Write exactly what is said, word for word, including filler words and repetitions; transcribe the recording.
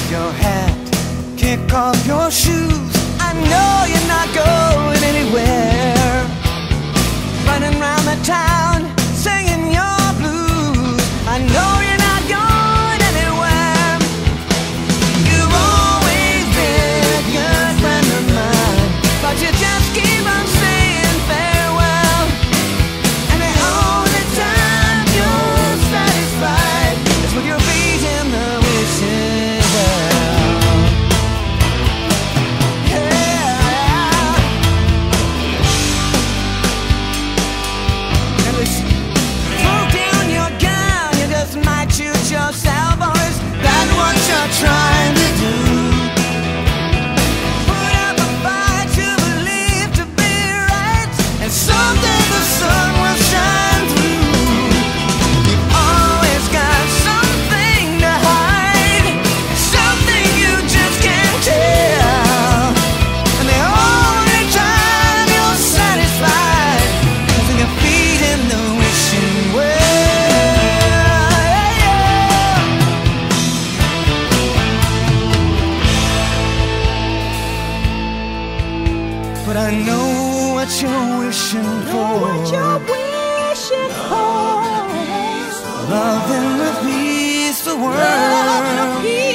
your hat, kick off your shoes. I know you're not going anywhere, running around the town singing your blues. I know you're not going anywhere. You've always been a good friend of mine, but you just keep on saying farewell. And the only time you're satisfied is with your feet in the wishing well. Yeah. And listen, throw down your gun, you just might shoot yourself, or is that what you're trying to do? Put up a fight you believe to be right, and someday the sun will shine through. You've always got something to hide, something you just can't tell. And the only time you're satisfied is when your feet in the wishing well. But I know what you're wishing for. What you're wishing for? Love in a peaceful Love in a world. peaceful